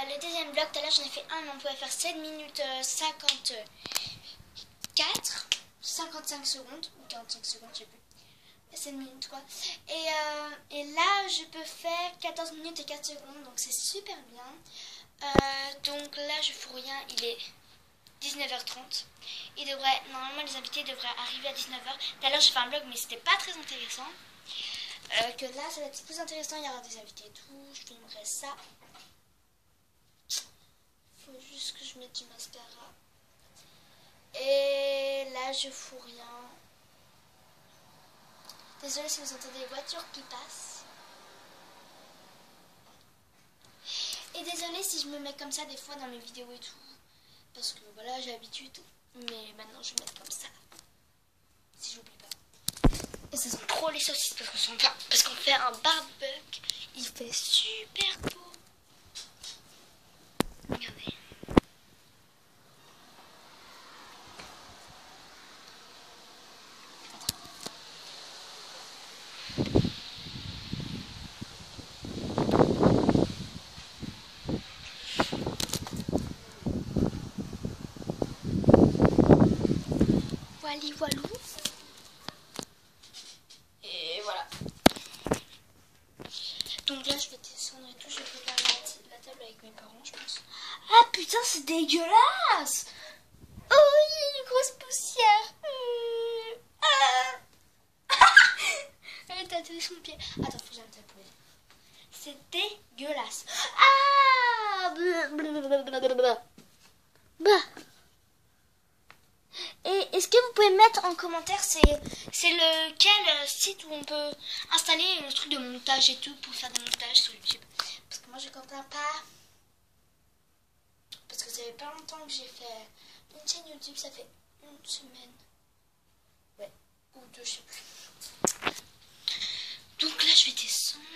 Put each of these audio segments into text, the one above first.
le deuxième bloc, tout à l'heure j'en ai fait un, mais on pouvait faire 7 minutes 54, 55 secondes, ou 45 secondes, je sais plus. 7 minutes quoi. Et là, je peux faire 14 minutes et 4 secondes, donc c'est super bien. Donc là, je fous rien, il est 19h30. Normalement, les invités devraient arriver à 19h. Tout à l'heure, j'ai fait un blog, mais c'était pas très intéressant. Que là, ça va être plus intéressant, il y aura des invités et tout. Je filmerai ça. Faut juste que je mette du mascara. Et là, je fous rien. Désolée si vous entendez des voitures qui passent. Et désolée si je me mets comme ça des fois dans mes vidéos et tout. Parce que voilà, j'ai l'habitude. Mais maintenant, je vais mettre comme ça. Si j'oublie pas. Et ça sent trop les saucisses parce qu'on fait un barbecue. Il fait super beau. Regardez. Voilou. Et voilà. Donc là, je vais descendre et tout. Je vais préparer la table avec mes parents, je pense. Ah putain, c'est dégueulasse! Oh oui, une grosse poussière. Elle a touché son pied. Attends, faut que j'aille me tapouiller. C'est dégueulasse. Ah! Bah. Et est-ce que vous pouvez mettre en commentaire c'est lequel site où on peut installer le truc de montage et tout pour faire des montages sur YouTube? Parce que moi je comprends pas. Parce que ça fait pas longtemps que j'ai fait une chaîne YouTube, ça fait une semaine. Ouais, ou deux, je sais plus. Donc là je vais descendre.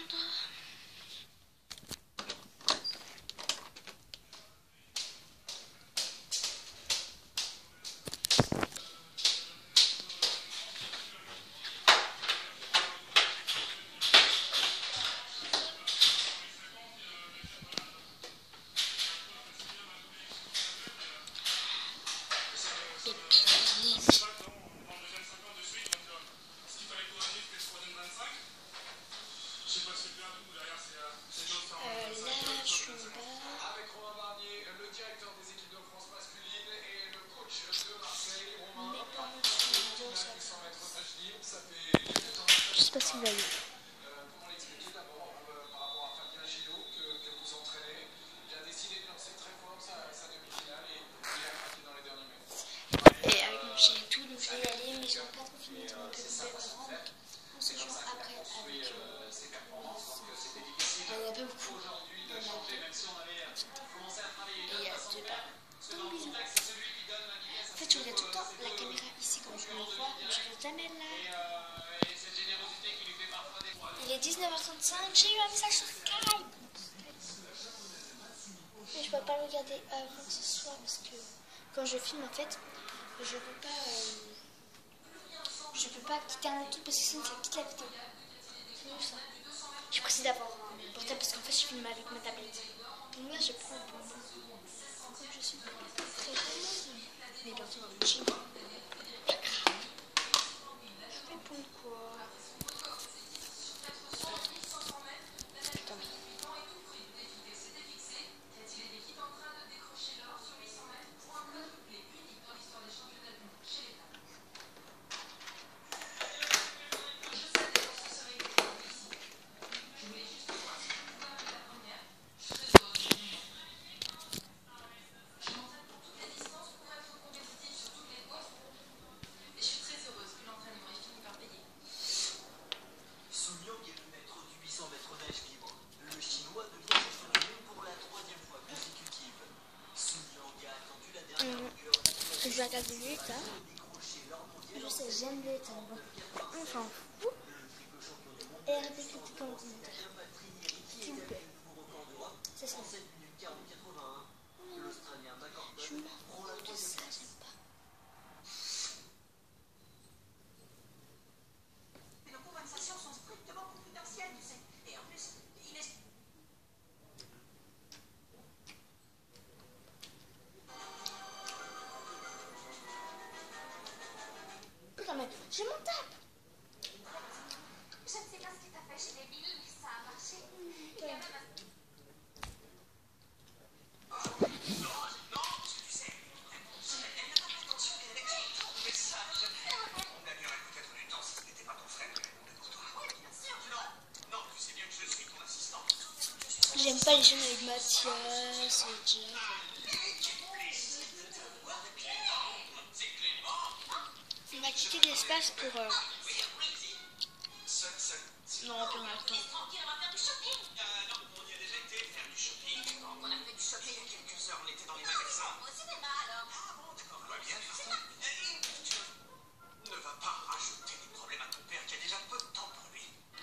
Je sais pas si vous voyez. Et avec mon chien et tout, donc je vais y aller, mais je n'ai pas trop fini de mon petit background. On se joint après avec il y en a pas beaucoup. Il y en a deux. Et il y a deux pas. Donc bisous. En fait, je regarde tout le temps la caméra ici quand je me vois, mais je ne regarde jamais là. Il est 19h35, j'ai eu un message sur Skype. Mais je ne peux pas le regarder avant ce soir parce que quand je filme en fait, je peux pas quitter un truc parce que sinon ça quitte la vidéo. C'est mieux ça. J'ai précisé d'avoir un portable parce qu'en fait je filme avec ma tablette. Donc là je prends un peu. Comme je suis très heureuse. Mais bientôt dans le gym. Je vais prendre quoi? Putain. Je vais regarder les états. Je sais, j'aime les états. On s'en fout. Et arrêtez de critiquer en commentaire. S'il vous plaît. C'est ça. Je m'en fous de ça, j'aime pas. Mais nos conversations sont strictement confidentielles, tu sais. Et en plus, il est... engagé des billes, ça a marché. Il y a même un... Non, parce que tu sais, elle n'a pas prétention qu'elle avait tout le message. On gagnerait peut-être du temps si ce n'était pas ton frère qui répondait pour toi. Oui, bien sûr. Non, tu sais bien que je suis ton assistant. J'aime pas les chaînes avec Mathias et Jeff. On va quitter l'espace pour... Non, pour l'instant. Tranquille, on va faire du shopping. Non, on y a déjà été faire du shopping. On a fait du shopping il y a quelques heures, on était dans les magasins. Au cinéma alors. Ah bon, d'accord, va bien. Ne va pas rajouter des problèmes à ton père qui a déjà peu de temps pour lui.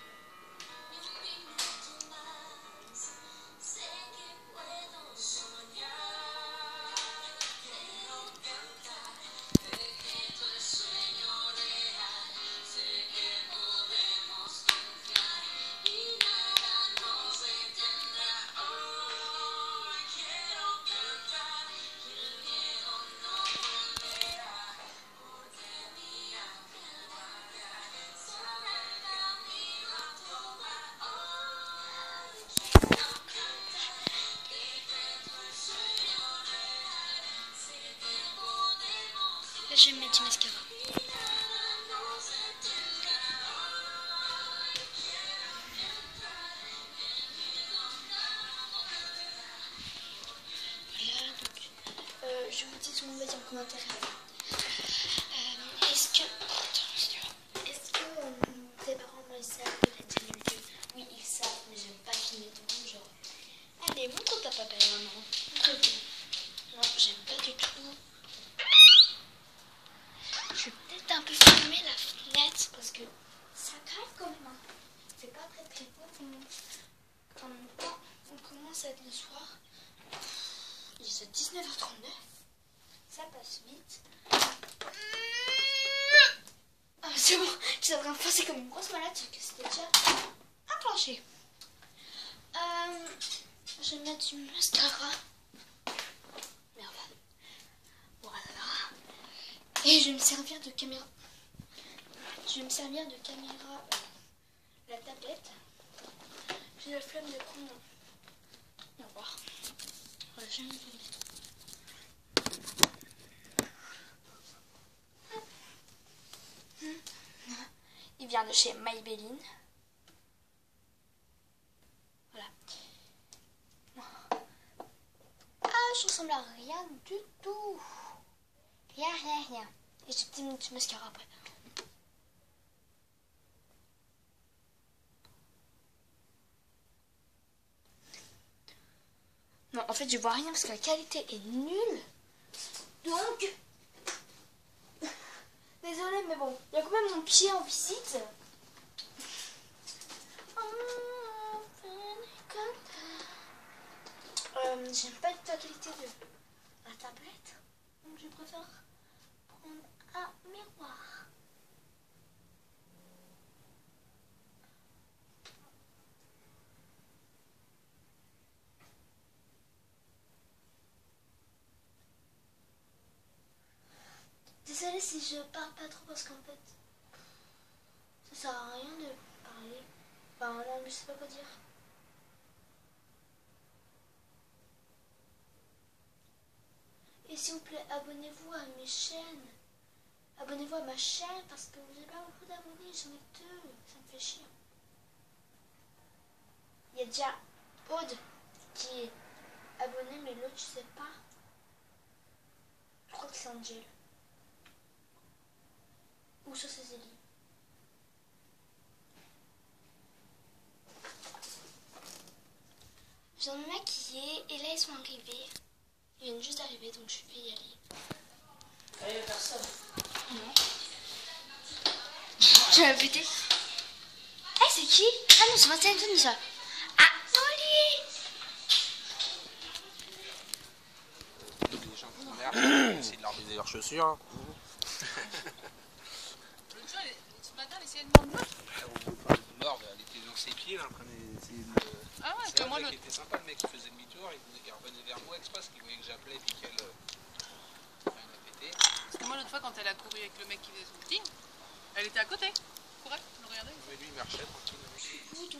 Là, je vais mettre du mascara. Voilà, donc, je vous dis ce que vous me dites en commentaire. Est-ce que tes parents savent que la chaîne YouTube? Oui, ils savent, mais j'aime pas filmer tout le monde, genre. Allez, montre ta papa et maman. Montre-vous. Non, j'aime pas du tout. Je vais peut-être un peu fermer la fenêtre parce que ça crève quand même. Hein. C'est pas très très beau. En même temps, on commence à être le soir. Il est 19h39. Ça passe vite. Ah, c'est bon, je suis en train de passer comme une grosse malade parce que c'était déjà enclenché. Je vais mettre du mascara. Merde. Voilà. Et je vais me servir de caméra. La tablette. J'ai la flemme de prendre. Au revoir. Voilà, je vais me mettre. Il vient de chez Maybelline. Voilà. Ah, je ressemble à rien du tout. Rien. Et ce petit mascara après. Non, en fait, je vois rien parce que la qualité est nulle. Donc, désolée, mais bon, il y a quand même mon pied en visite. J'aime pas du tout la qualité de la tablette, donc je préfère prendre un miroir. Désolée si je parle pas trop parce qu'en fait, ça sert à rien de parler. Enfin, non, je sais pas quoi dire. Et s'il vous plaît, abonnez-vous à mes chaînes. Abonnez-vous à ma chaîne parce que j'ai pas beaucoup d'abonnés, j'en ai 2. Ça me fait chier. Il y a déjà Aude qui est abonnée, mais l'autre, je sais pas. Je crois que c'est Angel. Ou ça, c'est Zélie. Je viens de me maquiller et là, ils sont arrivés. Ils viennent juste d'arriver, donc je vais y aller. Allez, personne. Non. Tu l'as pété. Eh, c'est qui? Ah non, c'est Vincent Anthony, ça. Ah, Oli! Les gens qui merdent, c'est de leur baiser leurs chaussures. Hein. Ce matin, elle essayait de mordre. Elle était dans ses pieds, là, en train d'essayer de... Ah ouais, C'est que moi, le mec était sympa, le mec qui faisait demi-tour, il revenait vers moi exprès, parce qu'il voyait que j'appelais, puis qu'elle... Enfin, il a pété. Parce que moi, l'autre fois, quand elle a couru avec le mec qui faisait son footing, elle était à côté. Elle courait, elle le regardait. Mais lui, il marchait tranquille.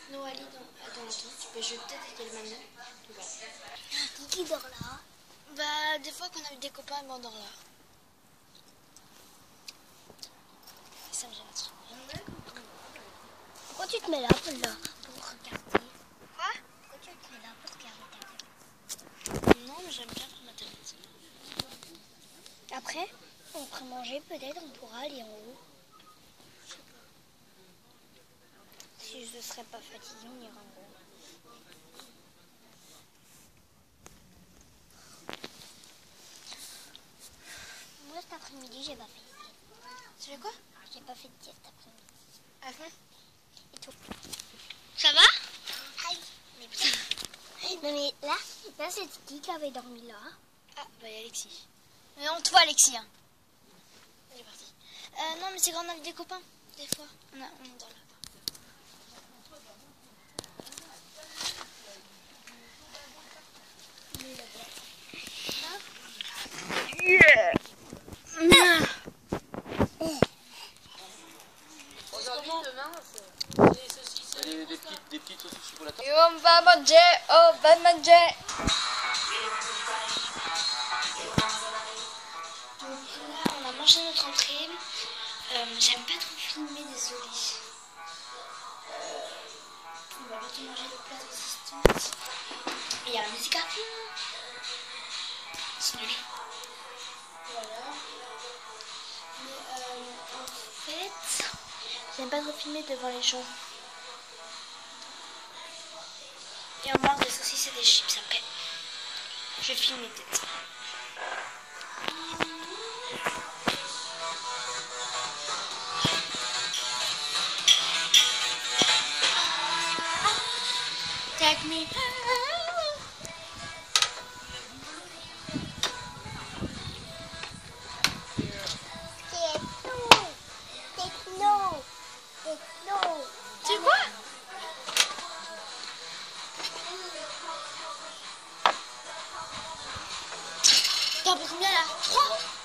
Noali dans la tente. Je vais peut-être éteindre maintenant. Voilà. Qui dort là? Bah, des fois qu'on a eu des copains, on dort là. Et ça me gêne. Pourquoi tu te mets là pour regarder? Quoi? Pourquoi tu te mets là pour regarder ta télé? Non, mais j'aime bien prendre ma tablette. Après, après manger, peut-être on pourra aller en haut. Si je ne serais pas fatiguée, on ira en haut. Moi, cet après-midi, j'ai pas fait de sieste. Tu fais quoi? J'ai pas fait de sieste cet après-midi. À fond. Et toi? Ça va? Aïe. Mais putain. Non mais là c'est qui qui avait dormi là? Ah, bah, il y a Alexis. Mais on te voit, Alexis. Hein. Il est parti. Non, mais c'est quand on a des copains, des fois. On dort là. Des petites saucisses chocolatées. Et on va manger, Donc là, on a mangé notre entrée. J'aime pas trop filmer, désolé. On va bientôt manger le plat d'assistance. Et il y a la musique à fond. C'est nul. Voilà. Mais en fait, j'aime pas trop filmer devant les gens. Et on mange des saucisses et des chips après. Je filme mes têtes. Take me home. C'est quoi? T'en as pris combien là? 3?